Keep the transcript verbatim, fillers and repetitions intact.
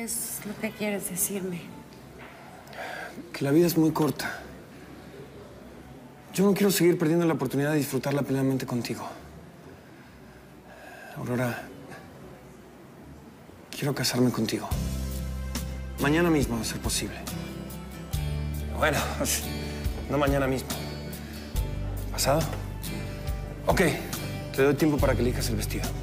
¿Qué es lo que quieres decirme? Que la vida es muy corta. Yo no quiero seguir perdiendo la oportunidad de disfrutarla plenamente contigo. Aurora, quiero casarme contigo. Mañana mismo, a ser posible. Bueno, no mañana mismo. ¿Pasado? Ok, te doy tiempo para que elijas el vestido.